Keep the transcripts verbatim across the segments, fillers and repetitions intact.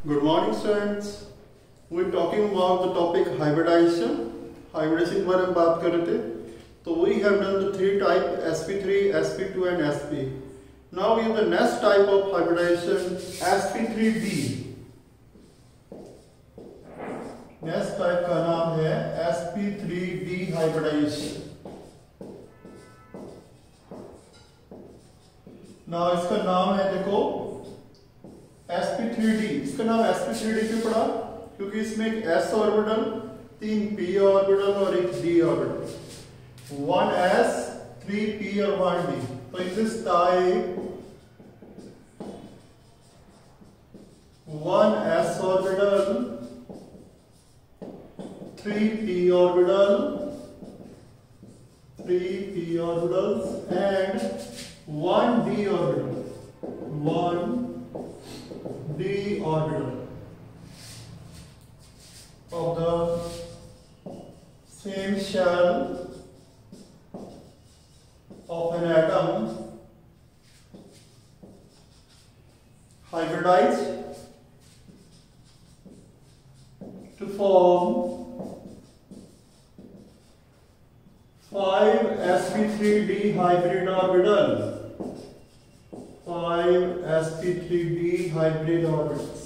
Good morning, students. We're talking about the topic hybridization. Hybridization के बारे में बात कर रहे थे. तो we have done the three type S P three, S P two and S P. Now we have the next type of hybridization S P three D. Next type का नाम है S P three D hybridization. Now इसका नाम है देखो S P three D. इसका नाम S P three D क्यों पड़ा? क्योंकि इसमें एक S ऑर्बिटल, तीन P ऑर्बिटल और एक D orbital. One S, three P और one D. तो in this type, one S orbital, three P orbital, three P orbitals and one D orbital. One D orbital of the same shell of an atom hybridized to form five S P three D hybrid orbital. Five S P three D hybrid orbitals.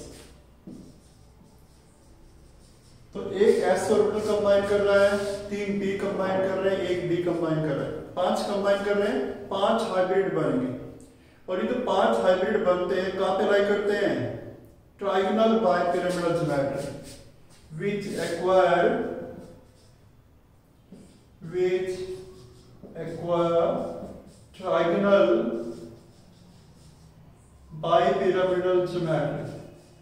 तो एक S orbital combine कर रहा है, तीन P combine कर रहे हैं, एक D कंबाइन कर रहा है, पांच कंबाइन कर रहे हैं, पांच हाइब्रिड बनेंगे. और ये जो पांच हाइब्रिड बनते हैं कहां पे लाई करते हैं? Trigonal bipyramidal geometry, which acquire which acquire trigonal bipyramidal geometry.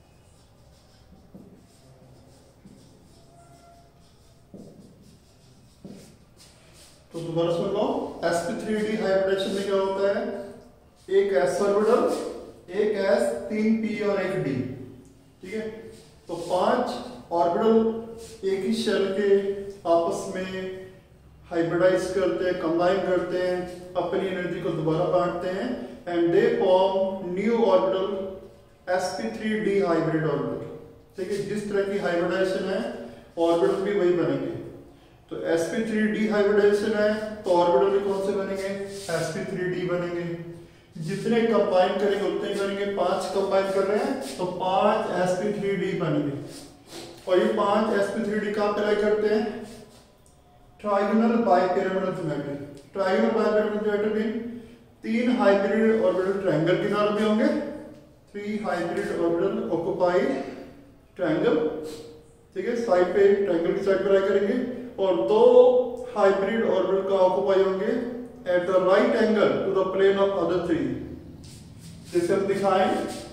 तो दोबारा सुन लो, S P three D hybridisation में क्या होता है? एक S ऑर्बिटल, एक S, तीन P और एक D. ठीक है, तो पांच ऑर्बिटल एक ही शेल के आपस में हाइब्रिडाइज करते हैं, कंबाइन करते हैं, अपनी एनर्जी को दोबारा बांटते हैं and they form new orbital S P three D hybrid orbital. ठीक है, जिस तरह की हाइब्रिडाइजेशन है ऑर्बिटल भी वही बनेंगे. तो S P three D hybridisation है तो ऑर्बिटल भी कौन से बनेंगे? S P three D बनेंगे. जितने कंबाइन करेंगे उतने बनेंगे. पांच कंबाइन कर रहे हैं तो पांच S P three D बनेंगे. और ये पांच S P three D कहां पे लाई करते हैं? Trigonal bipyramidal geometry. Trigonal bipyramidal geometry में तीन हाइब्रिड ऑर्बिटल ट्रायंगल किनारे पे होंगे. Three hybrid orbital occupy triangle. ठीक है, साइड पे ट्रायंगल की साइड पर लाई करेंगे और दो हाइब्रिड ऑर्बिटल का ऑक्युपाई होंगे at the right angle to the plane of other three. जैसे हम दिखाएं,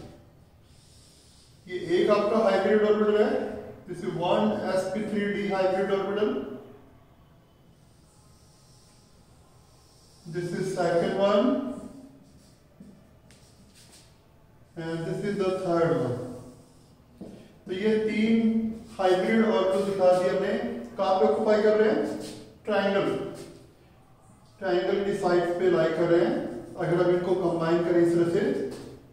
ये एक आपका हाइब्रिड ऑर्बिटल है. This is one S P three D hybrid orbital. This is second one and this is the third one. तो ये तीन हाइब्रिड ऑर्बिटल दिखा दिए हमने. कहां पे ऑक्युपाई कर रहे हैं? ट्रायंगल. ट्रायंगल की साइड पे लाई कर रहे हैं. अगर हम इनको कंबाइन करें इस तरह से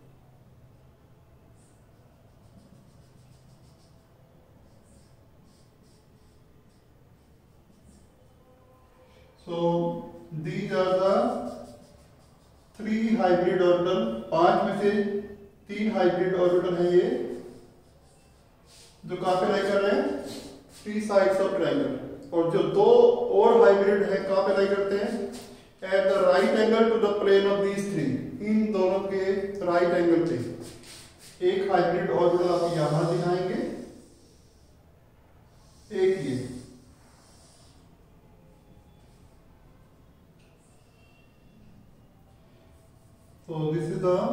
so these are the three hybrid orbital. पांच में से तीन हाइब्रिड ऑर्बिटल है ये जो कहां पे लाई कर रहे हैं? Three sides of triangle. और जो दो और हाइब्रिड है कहां पे लाई करते हैं? At the right angle to the plane of these three. इन दोनों के राइट एंगल पे. एक हाइब्रिड ऑर्बिटल आप यहां दिखाएंगे, एक ये. So this is the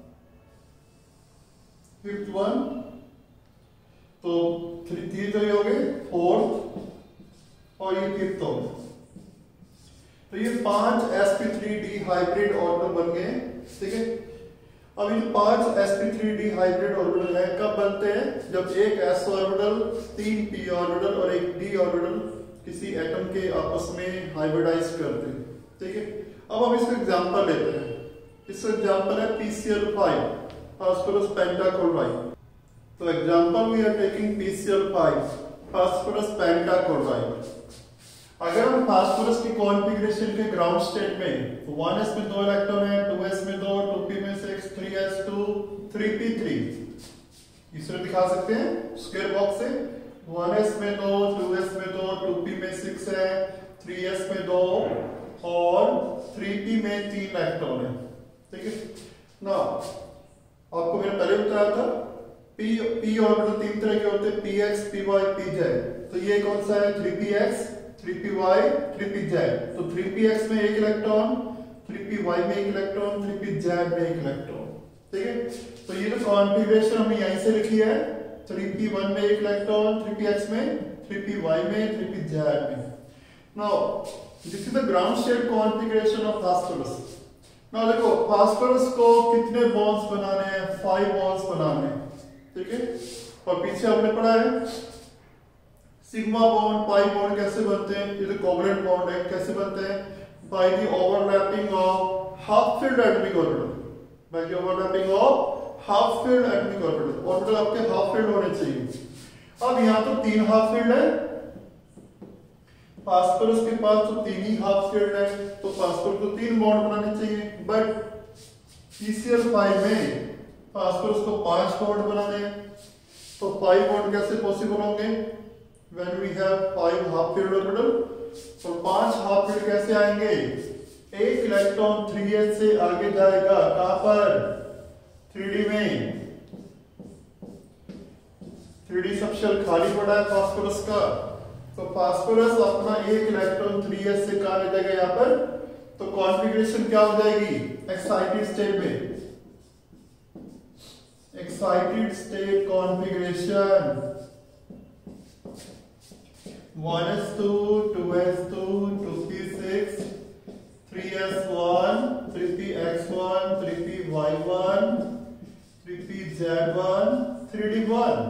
fifth one. तो थ्री तीन तो ये हो गए, फोर्थ और ये फिफ्थ हो गए. तो ये पांच S P three D hybrid orbital बन गए. ठीक है, अब ये पांच S P three D hybrid orbital है कब बनते हैं? जब एक S ऑर्बिटल, तीन P ऑर्बिटल और एक D ऑर्बिटल किसी एटम के आपस में हाइब्रिडाइज करते हैं. ठीक है, अब हम इसका एग्जांपल लेते हैं. इसका एग्जांपल है P C l five, phosphorus pentachloride. तो example we are taking P C L five phosphorus pentachloride. अगर हम फास्फोरस की कॉन्फ़िगरेशन के ग्राउंड स्टेट में तो वन एस में दो इलेक्ट्रॉन है, टू एस में दो, टू पी में six, three S two, three P three, इस तरह दिखा सकते हैं स्क्वायर बॉक्स से। वन एस में दो, टू एस में दो, टू पी में सिक्स है, थ्री एस में दो और थ्री पी में तीन इलेक्ट्रॉन है। ठीक है ना, आपको मैंने पहले बताया था पी पी ऑर्बिटल तीन तरह के होते हैं, P X, P Y, P Z. तो ये कौन सा है, three P X, three P Y, three P Z. तो थ्री पी एक्स में एक इलेक्ट्रॉन, थ्री पी वाई में एक इलेक्ट्रॉन, थ्री पी जेड में एक इलेक्ट्रॉन। ठीक है, तो ये जो कॉन्फ़िगरेशन हमने यहीं से लिखी है, थ्री पी वन में एक इलेक्ट्रॉन, थ्री पी एक्स में, थ्री पी वाई में, थ्री पी जेड में। Now this is the ground state configuration of phosphorus. नाउ देखो फास्फोरस को कितने बॉन्ड्स बनाने हैं, फाइव बॉन्ड्स बनाने हैं। ठीक है, और पीछे हमने पढ़ा है सिग्मा बॉन्ड, पाई बॉन्ड कैसे बनते हैं, ये तो कोवलेंट बॉन्ड है, कैसे बनते हैं, by the overlapping of half filled atomic orbital, by the overlapping of half filled atomic orbital. Orbital आपके हाफ फिल्ड होने चाहिए। अब यहां तो तीन हाफ फिल्ड है, फास्फोरस के पास तो तीन ही हाफ फिल्ड है, तो फास्फोरस को तीन बॉन्ड बनाने चाहिए। But P C L five में फास्फोरस को पांच बॉन्ड बनाने हैं, तो फाइव बॉन्ड कैसे पॉसिबल होंगे when we have five half filled orbital? तो पांच हाफ फील्ड कैसे आएंगे, एक इलेक्ट्रॉन थ्री एस से आगे जाएगा, कहां पर, थ्री डी में, थ्री डी सबशेल खाली पड़ा है फास्फोरस का, तो फास्फोरस अपना एक इलेक्ट्रॉन थ्री एस से कहां ले जाएगा, यहां पर। तो कॉन्फ़िगरेशन क्या हो जाएगी, एक्साइटेड स्टेट में, excited state configuration one S two, two S two, two P six, three S one, three P X one, three P Y one, three P Z one, three D one.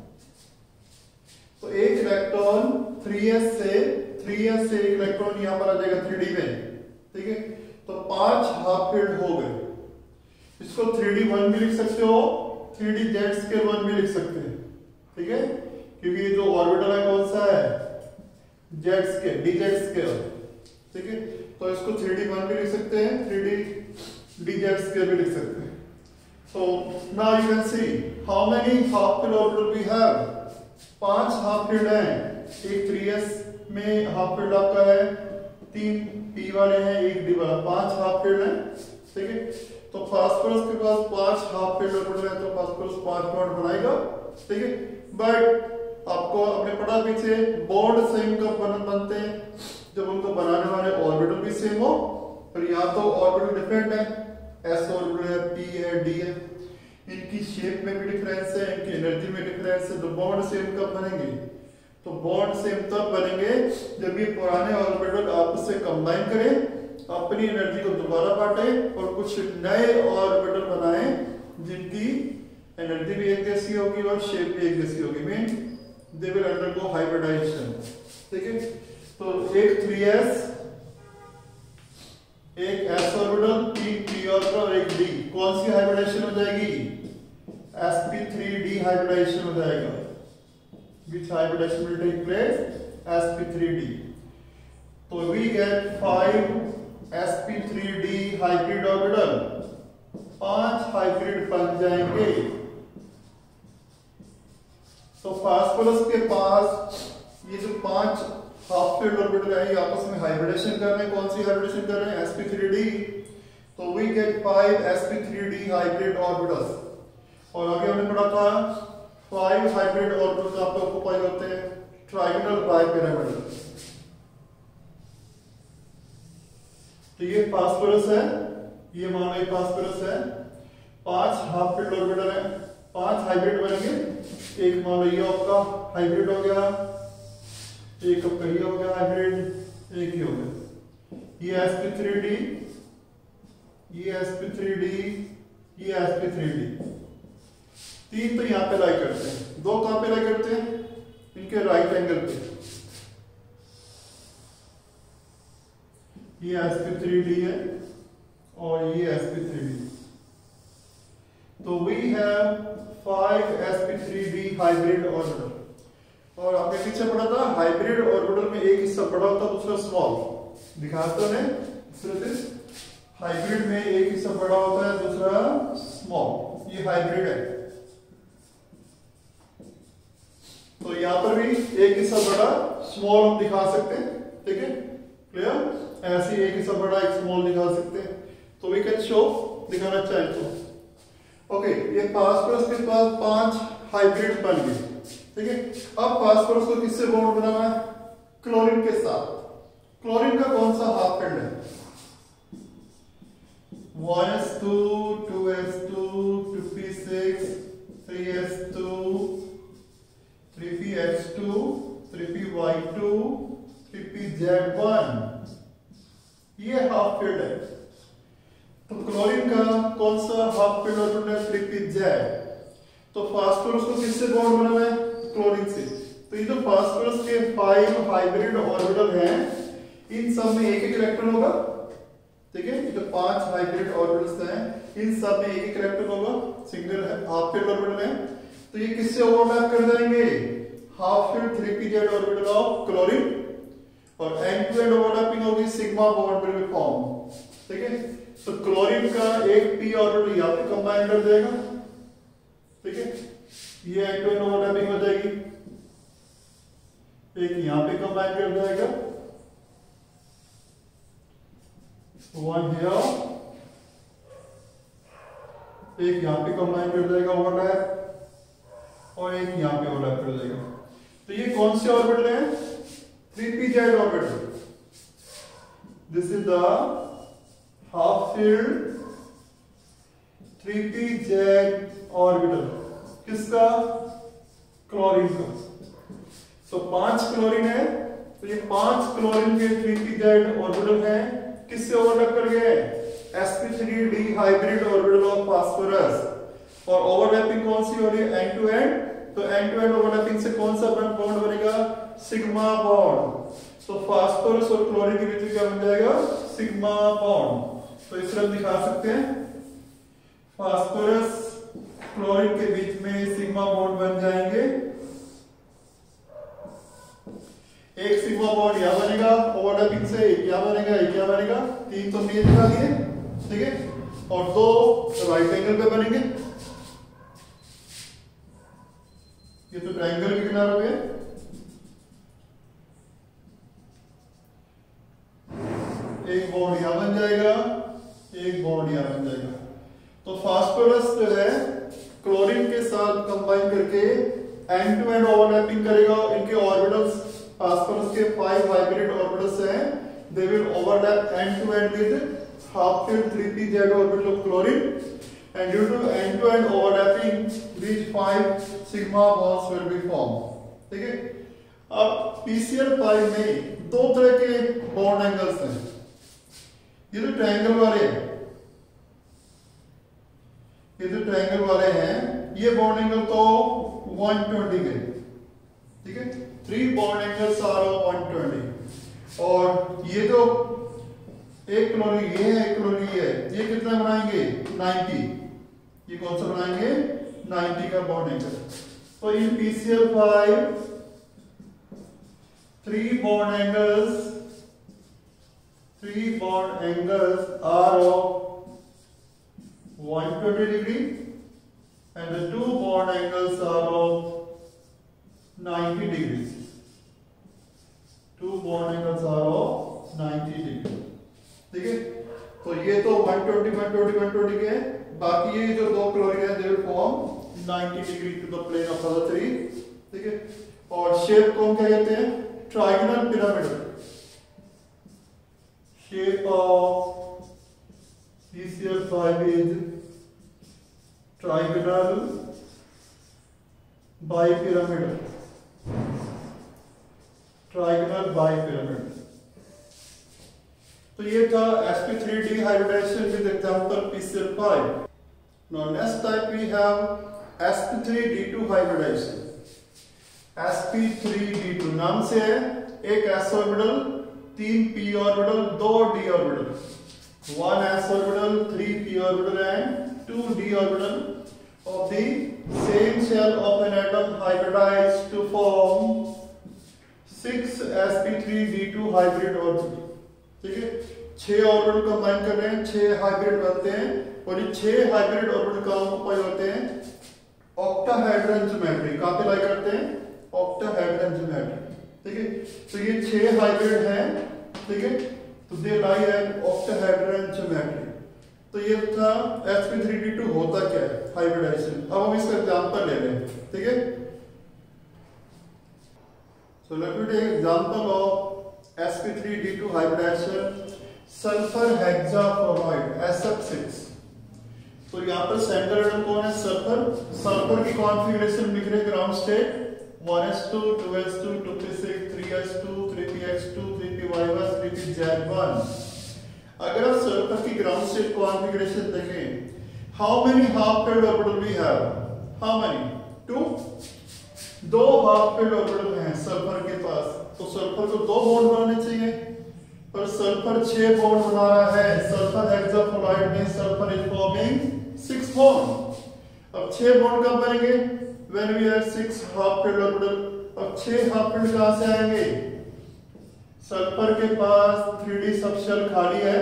तो एक electron three S से, three S से एक electron यहां पर आ जाएगा three D में। ठीक है, तो पांच हाफ फील्ड हो गए। इसको थ्री डी वन भी लिख सकते हो, three D Z scale one भी लिख सकते हैं। ठीक है, क्योंकि जो ऑर्बिटल है कौन सा है, Z scale, D Z scale. ठीक है, तो इसको थ्री डी वन भी लिख सकते हैं, three D D Z scale भी लिख सकते हैं। So now you can see how many half filled orbital we have, पांच हाफ फील्ड हैं, एक थ्री एस में हाफ फील्ड आपका है, तीन पी वाले हैं, एक डी वाला, पांच हाफ फील्ड हैं। ठीक है, तो फास्फोरस के पास पांच हाफ फील्ड ऑर्बिटल है, तो फास्फोरस पांच बॉन्ड बनाएगा। ठीक है, बट आपको आपने पढ़ा पीछे बॉन्ड सेम कब बनते हैं, जब उनको बनाने वाले ऑर्बिटल भी सेम हो। पर यहाँ तो ऑर्बिटल डिफरेंट है, एस ऑर्बिटल है, पी है, डी है, इनकी शेप में भी डिफरेंस है, इनकी एनर्जी में डिफरेंस है। तो बॉन्ड सेम कब बनेंगे, तो बॉन्ड सेम तब बनेंगे जब ये पुराने ऑर्बिटल आपस से कंबाइन करें, अपनी एनर्जी को दोबारा बांटे और कुछ नए ऑर्बिटल बनाए जिनकी एनर्जी भी एक जैसी होगी और शेप भी एक जैसी होगी, mean they will undergo hybridization। ठीक है, तो एक थ्री एस, एक s ऑर्बिटल, तीन p ऑर्बिटल और एक d, कौन सी हाइब्रिडाइजेशन हो जाएगी, S P three D hybridization हो जाएगा। which hybridization will take place, S P three D. तो we get five S P three D hybrid orbital, पांच हाइब्रिड बन जाएंगे। तो फास्फोरस के पास ये जो पांच हाफ फील्ड ऑर्बिटल है, ये आपस में हाइब्रिडेशन कर रहे हैं, कौन सी हाइब्रिडेशन कर रहे हैं, एस पी थ्री डी। तो we get five S P three D hybrid orbitals. और आगे हमने पढ़ा था फाइव हाइब्रिड ऑर्बिटल्स आपको ऑक्युपाई होते हैं ट्राइगोनल बाइपिरामिडल। तो ये फास्फोरस है, ये मान लो फास्फोरस है, पांच हाफ फील्ड ऑर्बिटल है, पांच हाइब्रिड बनेंगे। एक मान लो ये आपका हाइब्रिड हो गया, एक आपका ये हो गया हाइब्रिड, एक ही हो गया, ये एस पी थ्री डी, ये एस पी थ्री डी, ये एस पी थ्री डी। तीन तो यहां पे लाई करते हैं, दो कहां पे लाई करते हैं, इनके राइट एंगल पे, ये एस पी थ्री डी है और ये एस पी थ्री डी। तो we have five S P three hybrid orbital. और आपने पीछे पढ़ा था हाइब्रिड ऑर्बिटल में एक हिस्सा बड़ा होता है दूसरा स्मॉल, दिखाते हैं हाइब्रिड में एक हिस्सा बड़ा होता है दूसरा स्मॉल, ये हाइब्रिड है। तो यहां पर भी एक हिस्सा बड़ा स्मॉल हम दिखा सकते हैं, ठीक है क्लियर, ऐसे एक हिस्सा बड़ा एक स्मॉल दिखा सकते हैं। तो वी कैन शो दिखाना चाहे तो ओके, ये फास्फोरस के पास पांच हाइब्रिड बन गए, ठीक है। अब फास्फोरस को किससे बॉन्ड बनाना है, क्लोरीन के साथ। क्लोरीन का कौन सा हाफ एंड है, one S two, two S two, two P six, three S two, three P H two, three P Y two, three P Z one, ये हाफ फील्ड है। तो क्लोरीन का कौन सा हाफ फील्ड ऑर्बिटल है, three P Z. तो phosphorus को किससे बॉन्ड बनाना है, क्लोरीन से। तो ये जो फास्फोरस के फाइव हाइब्रिड ऑर्बिटल हैं, इन सब में एक एक इलेक्ट्रॉन होगा, ठीक है। ये जो पांच हाइब्रिड ऑर्बिटल्स हैं, इन सब में एक एक इलेक्ट्रॉन होगा, सिंगल हाफ फील्ड ऑर्बिटल है। तो ये किससे ओवरलैप कर जाएंगे, half filled three P Z orbital of chlorine, और एंड टू एंड ओवरलैपिंग होगी sigma bond will be form, ठीक है। तो क्लोरीन का एक पी ऑर्बिटल यहां पे कंबाइन कर जाएगा, ठीक है, ये एंड टू एंड ओवरलैपिंग हो जाएगी, एक यहां पे कंबाइन कर जाएगा, वन हियर, एक यहां पे कंबाइन कर जाएगा ओवरलैप, और एक यहां पे ओवरलैप कर जाएगा। तो ये कौन से ऑर्बिटल हैं, three P Z orbital. This is the half filled three P Z orbital, किसका, क्लोरीन का। तो पांच क्लोरीन है, तो ये पांच क्लोरीन के थ्री पी जेड ऑर्बिटल हैं, किससे ओवरलैप कर गए, S P three D hybrid orbital of phosphorus. और ओवरलैपिंग कौन सी हो रही है, एंड टू एंड। तो एंड टू एंड ओवरलैपिंग से कौन सा बॉन्ड बनेगा, सिग्मा बॉन्ड। तो फास्फोरस और क्लोरीन के बीच क्या बन जाएगा, सिग्मा बॉन्ड। तो इस तरह दिखा सकते हैं, फास्फोरस क्लोरीन के बीच में सिग्मा बॉन्ड बन जाएंगे, एक सिग्मा बॉन्ड यहां बनेगा ओवरलैपिंग से, एक यहां बनेगा, एक यहां बनेगा, तीन तो हमने दिखा दिए, ठीक है, और दो राइट एंगल पे बनेंगे, ये तो ट्रायंगल के किनारों पे, एक बॉन्ड यहां बन जाएगा, एक बॉन्ड यहां बन जाएगा। तो फास्फोरस जो है क्लोरीन के साथ कंबाइन करके एंड टू एंड ओवरलैपिंग करेगा, इनके ऑर्बिटल्स फास्फोरस के फाइव हाइब्रिड ऑर्बिटल्स हैं, they will overlap end to end with half filled three P Z orbital of chlorine, and due to end to end overlapping these five sigma bonds will be formed, ठीक है। अब P C L five में दो तरह के bond angles हैं, ये जो ट्रायंगल वाले हैं, ये जो ट्रायंगल वाले हैं, ये बॉन्ड एंगल तो वन ट्वेंटी के, ठीक है, three bond angles are one twenty. और ये जो एक क्लोरीन ये है, एक क्लोरीन ये है, ये कितना बनाएंगे, नाइंटी। ये कौन सा बनाएंगे, नाइंटी का बॉन्ड एंगल। तो in P C L five three bond angles, three bond angles are of one twenty degree and the two bond angles are of ninety degrees. Two bond angles are of ninety degrees. ठीक है, तो ये तो one twenty, one twenty, one twenty के, बाकी ये जो दो क्लोरीन है, they will form ninety degree to the plane of other three. ठीक है, और शेप को क्या कहते हैं, trigonal pyramid. Shape of P C L five is trigonal bipyramidal, trigonal bipyramidal. तो ये था S P three D hybridization with example P C L five. Now next type we have S P three D two hybridization. S P three D two नाम से है, एक s orbital, तीन p orbital, दो d orbital, one s orbital, three p orbital and two d orbital of the same shell of an atom hybridized to form six S P three D two hybrid orbital. ठीक है, छह orbital combine कर रहे हैं, छह hybrid बनते हैं और ये छह हाइब्रिड ऑर्बिटल कहाँ पर होते हैं? Octahedron geometry. कहाँ पे लाई करते हैं? Octahedron geometry. ठीक है, तो ये छह हाइब्रिड हैं। ठीक है, तो they lie at octahedron geometry. तो ये था S P three D two होता क्या है, हाइब्रिडाइजेशन। अब हम इसका एग्जांपल ले लें। ठीक है, so let me take example of S P three D two hybridization sulphur hexafluoride S F six. तो यहाँ पर सेंटर एटम कौन है? सल्फर। सल्फर की कॉन्फ़िगरेशन लिख रहे हैं ground state one S two, two S two, two P six, three S two, three P X two, three P Y one, three P Z one. अगर आप sulphur की ground state configuration देखें, how many half filled orbital we have? How many? Two. दो half filled orbital हैं sulphur के पास, तो sulphur को दो बॉन्ड बनाने चाहिए, पर सल्फर छह बॉन्ड बना रहा है। सल्फर हेक्साफ्लोराइड में sulphur is forming six bond. अब छह बॉन्ड कब बनेंगे? When we have six half filled orbital. अब छह हाफ फिल्ड कहां से आएंगे? सल्फर के पास थ्री डी सबशेल खाली है,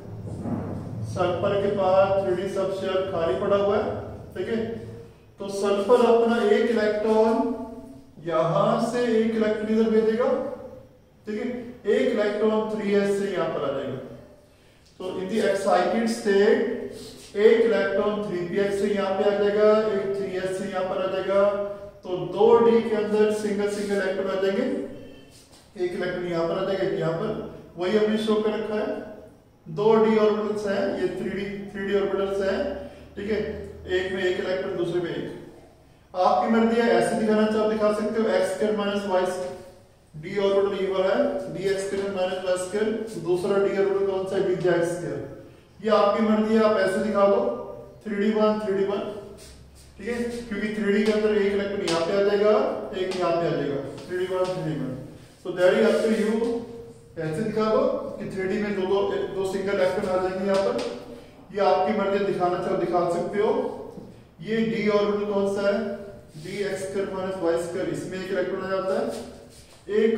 सल्फर के पास थ्री डी सबशेल खाली पड़ा हुआ है। ठीक है, तो सल्फर अपना एक इलेक्ट्रॉन यहां से एक इलेक्ट्रॉन इधर भेजेगा। ठीक है, एक इलेक्ट्रॉन थ्री एस से यहां पर आ जाएगा। तो इन द एक्साइटेड स्टेट एक इलेक्ट्रॉन थ्री पी एक्स से यहां पे आ जाएगा, एक थ्री एस से यहां पर आ जाएगा। तो दो डी के अंदर सिंगल सिंगल इलेक्ट्रॉन आ जाएंगे, एक इलेक्ट्रॉन यहां पर आ जाएगा, एक यहां पर। वही हमने शो कर रखा है, दो डी ऑर्बिटल्स हैं, ये three D three D orbitals हैं। ठीक है, एक में एक इलेक्ट्रॉन, दूसरे में एक। आपकी मर्जी है, ऐसे दिखाना चाहो दिखा सकते हो, X square minus Y square. D orbital ये वाला है, D X square minus Y square. दूसरा डी ऑर्बिटल कौन सा है? D Z square. ये आपकी मर्जी है, आप ऐसे दिखा दो, three D one, three D one. ठीक है, क्योंकि थ्री डी के अंदर एक इलेक्ट्रॉन यहाँ पे आ जाएगा, एक यहाँ पे आ जाएगा, three D one, three D one. So that is up to you. ऐसे दिखा दो कि थ्री डी में दो दो दो सिंगल इलेक्ट्रॉन आ जाएंगे यहाँ पर। ये आपकी मर्जी, दिखाना चाहो दिखा सकते हो। ये डी ऑर्बिटल कौन सा है? D X square minus Y square. इसमें एक इलेक्ट्रॉन आ जाता है, एक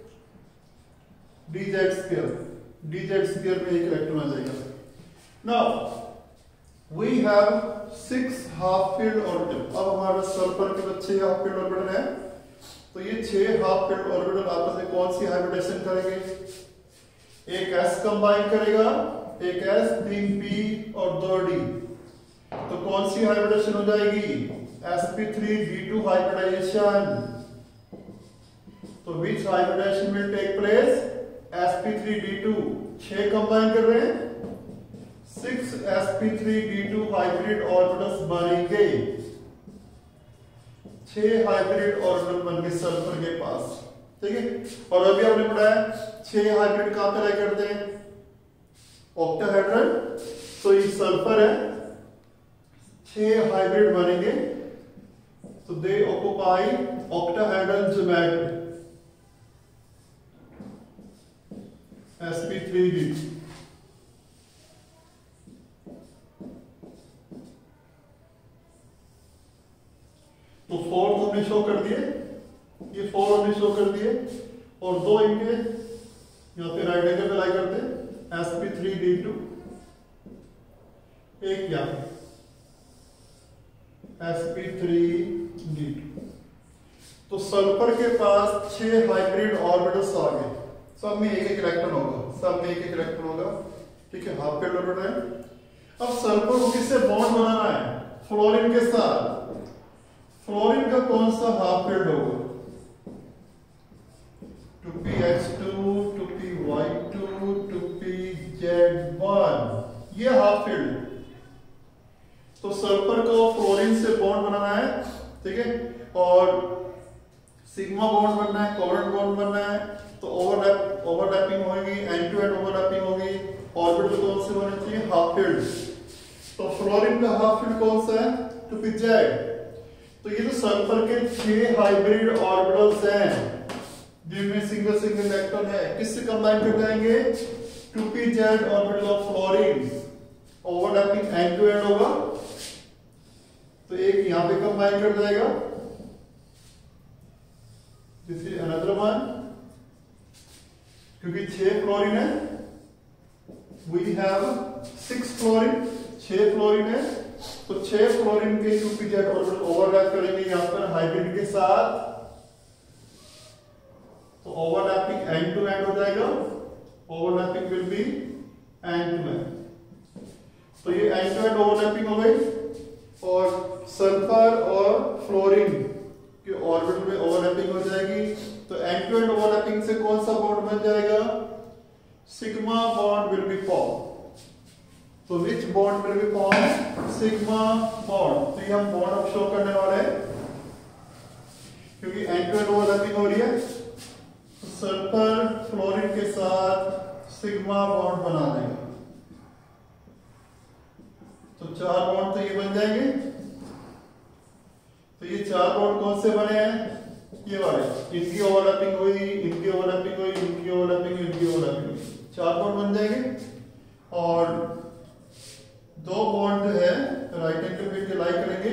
D Z square, D Z square में एक इलेक्ट्रॉन आ जाएगा। Now we have six half filled orbital. अब हमारे सल्फर के पास छह हाफ फील्ड ऑर्बिटल है। तो ये छह हाफ फील्ड ऑर्बिटल आपस में कौन सी हाइब्रिडेशन करेंगे? एक एस कंबाइन करेगा, एक एस, तीन पी और दो डी। तो कौन सी हाइब्रिडेशन हो जाएगी? S P three D two hybridisation. तो which hybridization will take place? S P three D two. छह कंबाइन कर रहे हैं, six S P three D two hybrid orbitals बनेंगे। छह हाइब्रिड ऑर्बिटल बन गए सल्फर के पास। ठीक है, और अभी आपने पढ़ाया छह हाइब्रिड कहां पे लाई करते हैं? ऑक्टाहेड्रन। तो ये सल्फर है, छह हाइब्रिड बनेंगे, तो they occupy octahedral geometry S P three D. तो फोर हमने शो कर दिए, ये फोर हमने शो कर दिए, और दो इनके यहां पे राइट एंगल पे लाई करते हैं, S P three D two. एक यहां S P three D two. तो सल्फर के पास छह हाइब्रिड ऑर्बिटल्स आ गए, सब में एक एक इलेक्ट्रॉन होगा, सब में एक एक इलेक्ट्रॉन होगा। ठीक है, हाफ फील्ड ऑर्बिटल है। अब सल्फर को किससे बॉन्ड बनाना है? फ्लोरीन के साथ। फ्लोरीन का कौन सा हाफ फील्ड होगा? Two P X two, two P Y two, two P Z one. ये हाफ फील्ड। तो सल्फर को फ्लोरीन से बॉन्ड बनाना है। ठीक है, और सिग्मा बॉन्ड बनना है, कोवेलेंट बॉन्ड बनना है। तो ओवरलैप ओवरलैपिंग होगी, एंड टू एंड ओवरलैपिंग होगी। ऑर्बिटल कौन से होने चाहिए? Half filled. तो फ्लोरीन का हाफ फील्ड कौन सा है? Two P Z. तो ये तो सल्फर के छह हाइब्रिड ऑर्बिटल्स हैं जिनमें सिंगल सिंगल इलेक्ट्रॉन है। किससे कंबाइन कर जाएंगे? Two P Z orbital of fluorine. Overlapping end to end होगा, तो एक यहां पे कंबाइन कर जाएगा, छह फ्लोरीन है, वी हैव सिक्स फ्लोरीन, छह फ्लोरीन है, तो छह फ्लोरीन के two P Z orbital overlap करेंगे यहां पर हाइब्रिड के साथ, तो ओवरलैपिंग एंड टू एंड हो जाएगा, overlapping will be end to end, तो ये एंड टू एंड ओवरलैपिंग हो गई। और सल्फर और फ्लोरीन के ऑर्बिटल में ओवरलैपिंग हो जाएगी, तो एंड टू एंड ओवरलैपिंग से कौन सा बॉन्ड बन जाएगा, sigma bond will be form, तो which bond will be form, sigma bond, तो ये हम बॉन्ड अब शो करने वाले हैं क्योंकि एंड टू एंड ओवरलैपिंग हो रही है, तो सल्फर फ्लोरीन के साथ सिग्मा बॉन्ड बना देंगे, तो चार बॉन्ड तो ये बन जाएंगे, तो ये चार बॉन्ड कौन से बने हैं, ये वाले, इनकी ओवरलैपिंग हुई, इनकी ओवरलैपिंग हुई, इनकी ओवरलैपिंग हुई, इनकी ओवरलैपिंग हुई, चार बॉन्ड बन जाएंगे। और दो बॉन्ड जो है राइट एंगल पे लाई करेंगे,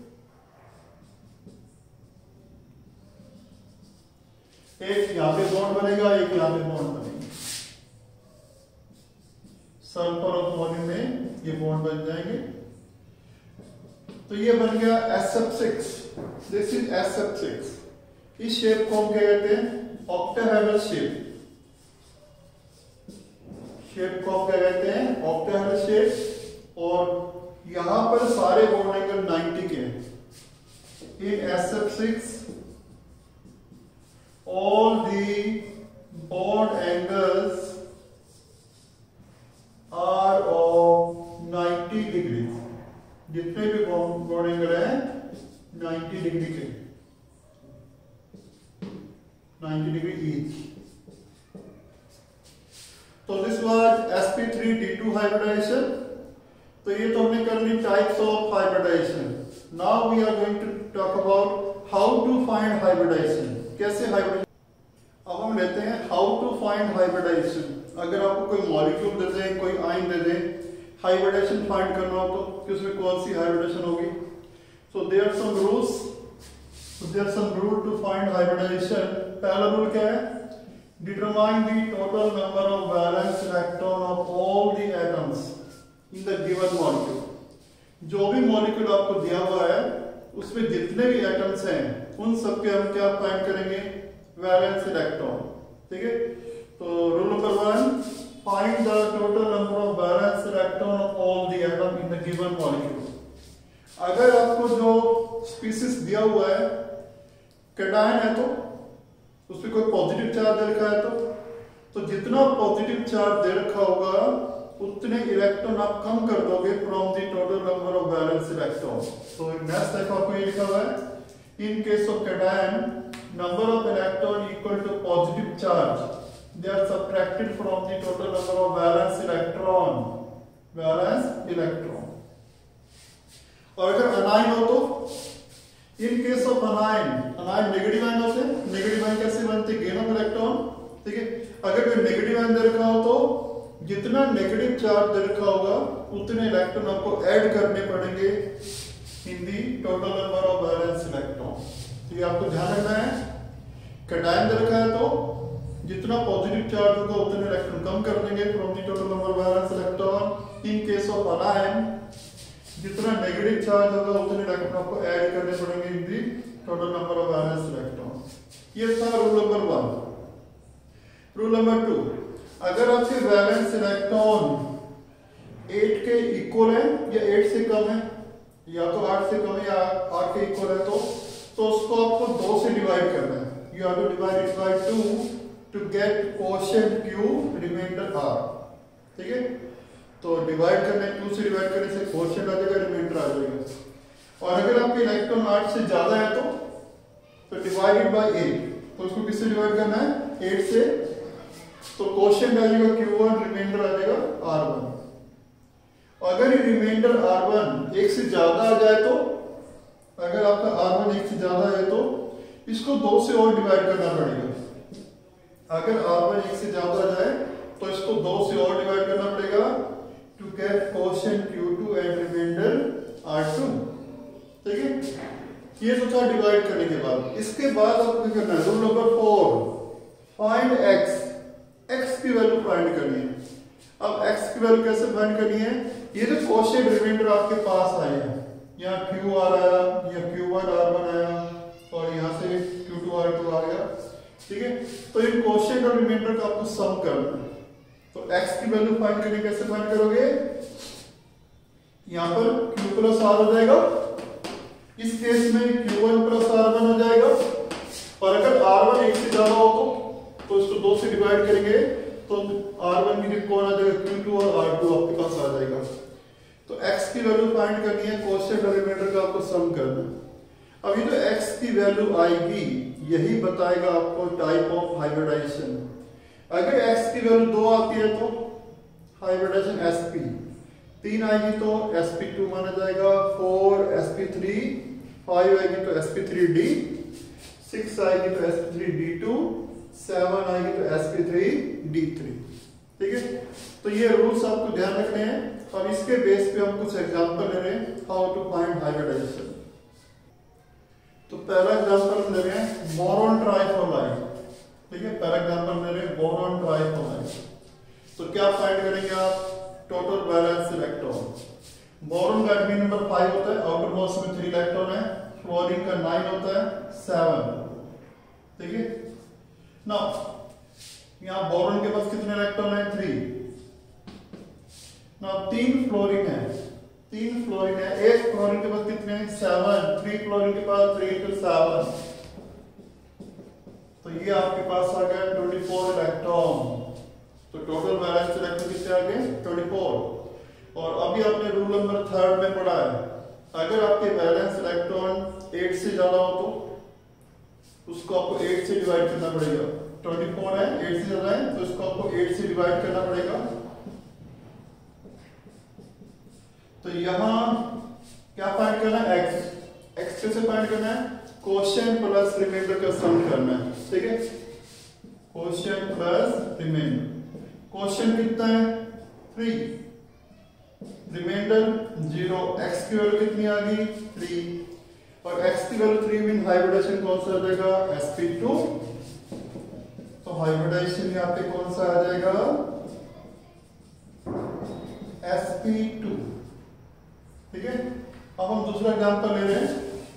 एक यहां पे बॉन्ड बनेगा, एक यहां पे बॉन्ड बनेगा, सल्फर और फ्लोरीन में ये बॉन्ड बन जाएंगे, तो ये बन गया S F six, this is S F six. इस शेप को हम क्या कहते हैं, ऑक्टाहेड्रल शेप, शेप को हम क्या कहते हैं, ऑक्टाहेड्रल शेप, और यहां पर सारे बॉन्ड एंगल नाइंटी के हैं in S F six, all the bond angles are of ninety degrees, जितने भी बॉन्ड एंगल है नाइंटी डिग्री के, नाइंटी डिग्री ईच। तो this was s P three D two hybridisation, तो ये तो हमने कर ली types of hybridisation. Now we are going to talk about how to find hybridisation, कैसे हाइब्रिडाइजेशन। अब हम लेते हैं हाउ टू फाइंड हाइब्रिडाइजेशन। अगर आपको कोई मॉलिक्यूल दे दें, कोई आयन दे दें, हाइब्रिडाइजेशन फाइंड करना हो तो कि उसमें कौन सी हाइब्रिडाइजेशन होगी, so there are some rules, there are some rule to find hybridisation. पहला रूल क्या है, determine the total number of valence electron of all the atoms in the given molecule. जो भी मॉलिक्यूल आपको दिया हुआ है उसमें जितने भी एटम्स हैं उन सबके हम क्या फाइंड करेंगे, वैलेंस इलेक्ट्रॉन, ठीक है। तो rule number one, find the total number of valence electron of all the atom in the given molecule. अगर आपको जो स्पीसीज दिया हुआ है कैटायन है तो उसमें कोई पॉजिटिव चार्ज दे रखा है तो तो जितना पॉजिटिव चार्ज दे रखा होगा उतने इलेक्ट्रॉन आप कम कर दोगे from the total number of valence electron. तो नेक्स्ट देखो आपको ये लिखा हुआ है, in case of cation number of electron equal to positive charge, they are subtracted from the total number of valence electron, valence electron। और अगर anion हो तो in case of anion, anion negative ion होते हैं, negative ion कैसे बनते हैं, gain of electron, ठीक है। अगर कोई नेगेटिव आयन दे रखा हो तो जितना नेगेटिव चार्ज दे रखा होगा उतने इलेक्ट्रॉन आपको ऐड करने पड़ेंगे in the total number of valence electron. तो ये आपको ध्यान रखना है, कैटायन दे रखा है तो जितना पॉजिटिव चार्ज होगा उतने इलेक्ट्रॉन कम कर देंगे from the total number of valence electron. In case of anion जितना नेगेटिव चार्ज होगा उतने इलेक्ट्रॉन आपको ऐड करने पड़ेंगे in the total number of valence electron. ये था rule number one. Rule number two, अगर आपके वैलेंस इलेक्ट्रॉन एट के इक्वल है या एट से कम है, या तो आठ से कम है या आठ के इक्वल है, तो तो उसको आपको दो से डिवाइड करना है। You have to divide it by two to get quotient Q remainder R, ठीक है। तो डिवाइड करने टू से डिवाइड करने से क्वोशिएंट आ जाएगा, रिमाइंडर आ जाएगा। और अगर आपके इलेक्ट्रॉन आठ से ज्यादा है तो तो डिवाइडेड बाय एट, तो उसको किससे डिवाइड करना है, एट से, तो क्वोशिएंट आ जाएगा क्यू वन, रिमाइंडर आ जाएगा आर वन। अगर ये रिमाइंडर आर वन एक से ज्यादा आ जाए तो, अगर आपका आर वन एक से ज्यादा है तो इसको दो से और डिवाइड करना पड़ेगा। अगर आर वन एक से ज्यादा जाए तो इसको दो से और डिवाइड करना पड़ेगा to get quotient Q two and remainder R two, ठीक है। ये तो था डिवाइड करने के बाद। इसके बाद आपको क्या करना है, rule number four, find x. X की वैल्यू फाइंड करनी है। अब x की वैल्यू कैसे फाइंड करनी है, ये जो कोशेंट रिमाइंडर आपके पास आए हैं, यहाँ Q R आया, यहाँ Q वन R वन आया और यहाँ से Q टू R टू आ गया, ठीक है। तो इन कोशेंट और रिमाइंडर का आपको सम करना है। तो x की वैल्यू फाइंड करने कैसे फाइंड करोगे, यहाँ पर Q प्लस R हो जाएगा, इस केस में Q one plus R one हो जाएगा, और अगर R वन एक से ज्यादा हो तो तो इसको दो से डिवाइड करेंगे तो R वन की जगह कौन आ जाएगा, Q टू और R टू आपके पास आ जाएगा। तो x की वैल्यू फाइंड करनी है, कोशेंट और रिमाइंडर का आपको सम करना है। अब ये जो x की वैल्यू आएगी यही बताएगा आपको टाइप ऑफ हाइब्रिडाइजेशन। अगर x की वैल्यू दो आती है तो हाइब्रिडाइजेशन sp, तीन आएगी तो s p टू माना जाएगा, four s p three, five आएगी तो s p three d, six आएगी तो s p three d two, seven आएगी तो s p three d three, ठीक है। तो ये रूल्स आपको ध्यान रखने हैं और इसके बेस पे हम कुछ एग्जांपल ले रहे हैं हाउ टू फाइंड हाइब्रिडाइजेशन। तो पहला एग्जांपल हम ले रहे हैं बोरॉन ट्राइफॉलाइड, ठीक है। पहला एग्जांपल ले रहे हैं बोरॉन ट्राइफॉलाइड। तो क्या फाइंड करेंगे आप, टोटल वैलेंस इलेक्ट्रॉन। बोरॉन का एटॉमिक नंबर फाइव होता है, आउटर मोस्ट में थ्री इलेक्ट्रॉन है, फ्लोरीन का नाइन होता है, सेवन, ठीक है। नाउ यहां बोरॉन के पास कितने इलेक्ट्रॉन है, थ्री। नाउ तीन फ्लोरीन है, तीन फ्लोरीन है, एक फ्लोरीन के पास कितने हैं, सेवन, थ्री फ्लोरीन के पास थ्री इंटू सेवन, तो ये आपके पास आ गया ट्वेंटी फोर इलेक्ट्रॉन। तो टोटल वैलेंस इलेक्ट्रॉन कितने आ गए, ट्वेंटी फोर। और अभी आपने रूल नंबर थर्ड में पढ़ा है, अगर आपके वैलेंस इलेक्ट्रॉन एट से ज्यादा हो तो उसको आपको एट से डिवाइड करना पड़ेगा। ट्वेंटी फोर है, एट से ज्यादा है तो इसको आपको एट से डिवाइड करना पड़ेगा। तो यहां क्या फाइंड करना है, x। x कैसे फाइंड करना है, कोशेंट प्लस रिमाइंडर का सम करना है, ठीक है। कोशेंट प्लस रिमाइंडर, कोशेंट कितना है, थ्री, रिमाइंडर जीरो, x की वैल्यू कितनी आ गई, थ्री, और x की वैल्यू थ्री मीन हाइब्रिडाइजेशन कौन सा आ जाएगा, s p टू। तो हाइब्रिडाइजेशन यहाँ पे कौन सा आ जाएगा, s p टू, ठीक है। अब हम दूसरा एग्जांपल ले रहे हैं।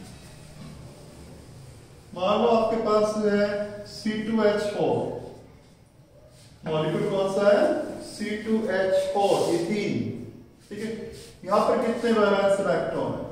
मान लो आपके पास है C two H four, molecule कौन सा है, C two H four, ethene, ठीक है। यहां पर कितने वैलेंस इलेक्ट्रॉन है,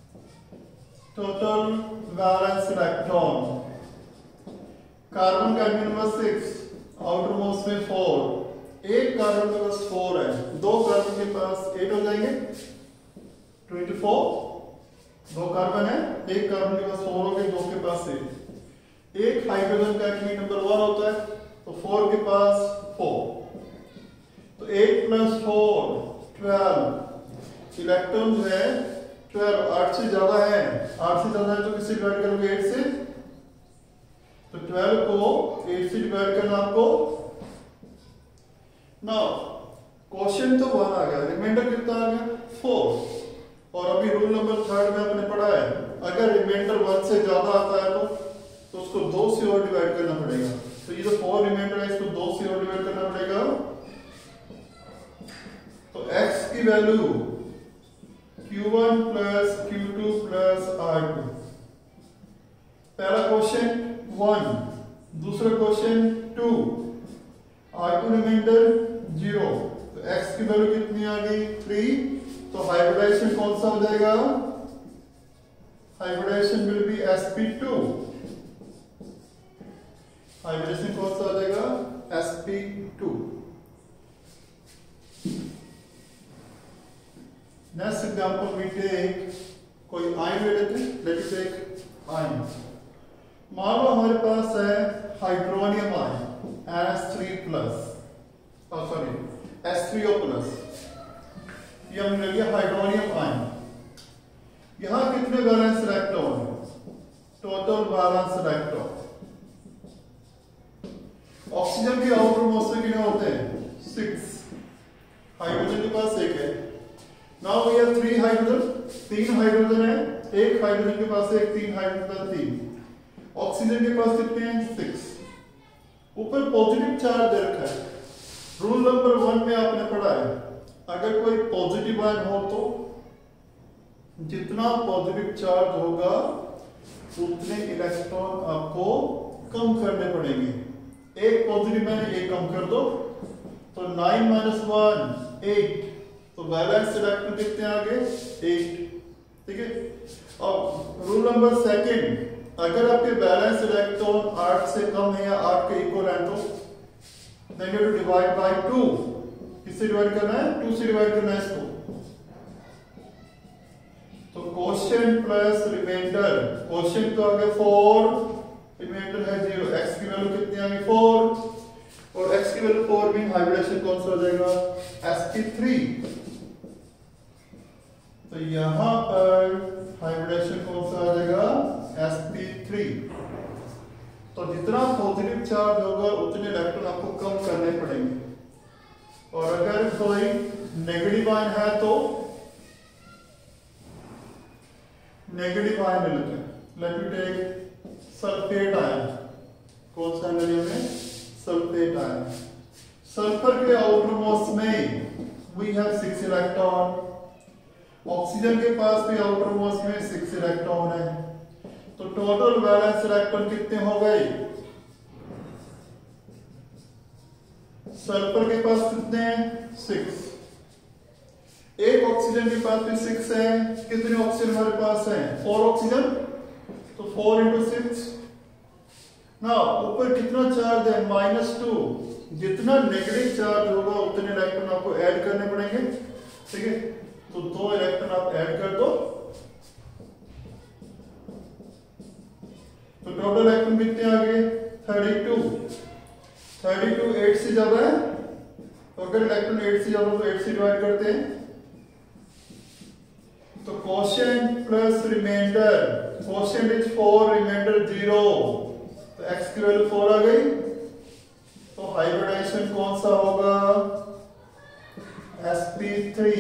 टोटल वैलेंस इलेक्ट्रॉन, कार्बन का atomic number six, outer most में फोर, एक कार्बन के पास फोर है, दो कार्बन के पास एट हो जाएंगे, ट्वेंटी फोर, दो कार्बन है, एक कार्बन के पास फोर हो गए, दो के पास एट। एक हाइड्रोजन का एटॉमिक नंबर वन होता है तो फोर के पास फोर, तो eight plus four twelve, electron जो है ट्वेल्व, आठ से ज्यादा है, आठ से ज्यादा है तो किससे डिवाइड करोगे, एट से। तो ट्वेल्व को एट से डिवाइड करना आपको। नाउ क्वेश्चन तो वन आ गया, रिमाइंडर कितना आ गया, फोर। और अभी रूल नंबर थर्ड में आपने पढ़ा है, अगर रिमाइंडर वन से ज्यादा आता है तो तो उसको दो से और डिवाइड करना पड़ेगा। तो ये जो फोर रिमाइंडर है इसको दो से और डिवाइड करना पड़ेगा। तो x की value Q one plus Q two plus R two. पहला क्वेश्चन वन, दूसरा question two, R two remainder zero, तो x की वैल्यू कितनी आ गई, थ्री। तो हाइब्रिडाइजेशन कौन सा हो जाएगा, hybridisation will be s p two, hybridisation कौन सा आ जाएगा, s p two. Next example we take, कोई आयन ले लेते हैं, लेट अस टेक आयन। मान लो हमारे पास है hydronium ion S three plus, sorry S three O plus, ये हमने ले लिया हाइड्रोनियम आयन। यहां कितने वैलेंस इलेक्ट्रॉन है, टोटल वैलेंस इलेक्ट्रॉन। ऑक्सीजन के आउटर मोस्ट में कितने होते हैं, सिक्स, हाइड्रोजन के पास एक है। Now we have three hydrogen, तीन हाइड्रोजन है, एक हाइड्रोजन के पास एक, तीन हाइड्रोजन के पास तीन। ऑक्सीजन के पास कितने हैं, सिक्स। ऊपर पॉजिटिव चार्ज दे रखा है, रूल नंबर वन में आपने पढ़ा है, अगर कोई पॉजिटिव आयन हो तो जितना पॉजिटिव चार्ज होगा उतने इलेक्ट्रॉन आपको कम करने पड़ेंगे। एक पॉजिटिव आयन एक कम कर दो तो नाइन माइनस वन एट, तो बैलेंस इलेक्ट्रॉन कितने आगे एट। ठीक है। अब रूल नंबर सेकंड, अगर आपके बैलेंस इलेक्ट्रॉन आठ से कम है या आठ के इक्वल है तो then you divide by two. किससे डिवाइड करना है? टू से डिवाइड करना है इसको। तो क्वोशिएंट प्लस रिमाइंडर, क्वोशिएंट तो आगे फोर, रिमाइंडर है जीरो, x की वैल्यू कितनी आ गई फोर, और x की वैल्यू फोर मीन हाइब्रिडेशन कौन सा हो जाएगा? S P three. तो यहां पर हाइब्रिडेशन कौन सा आ जाएगा? S P three. तो जितना पॉजिटिव चार्ज होगा उतने इलेक्ट्रॉन आपको कम करने पड़ेंगे। और अगर कोई नेगेटिव आयन है तो नेगेटिव आयन ले लेते हैं। Let me take sulphate ion. कौन सा आयन लिया हमने? Sulphate ion. सल्फर के आउटर मोस्ट में we have six electron, oxygen के पास भी आउटर मोस्ट में सिक्स इलेक्ट्रॉन है। तो टोटल वैलेंस इलेक्ट्रॉन कितने हो गए? सल्फर के पास कितने हैं? सिक्स। एक ऑक्सीजन के पास भी सिक्स है। कितने ऑक्सीजन हमारे पास है? फोर ऑक्सीजन, तो फोर इंटू सिक्स ना, ऊपर कितना चार्ज है? Minus two. जितना नेगेटिव चार्ज होगा उतने इलेक्ट्रॉन आपको ऐड करने पड़ेंगे। ठीक है। तो दो इलेक्ट्रॉन आप ऐड कर दो तो टोटल इलेक्ट्रॉन कितने आ गए? Thirty two. Thirty two eight से ज्यादा है, तो अगर इलेक्ट्रॉन एट से ज्यादा तो एट से डिवाइड करते हैं। तो quotient plus remainder, quotient is four, remainder zero, तो x की वैल्यू फोर आ गई। तो हाइब्रिडेशन कौन सा होगा? S P three.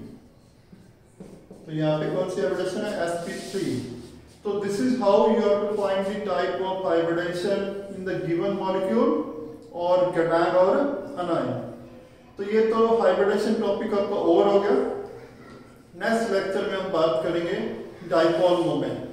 तो यहां पे कौन सी हाइब्रिडेशन है? S P three. तो this is how you have to find the type of hybridisation in the given molecule और कैटायन और अनायन। तो ये तो हाइब्रिडेशन टॉपिक आपका ओवर हो गया। नेक्स्ट लेक्चर में हम बात करेंगे डाइपोल मोमेंट।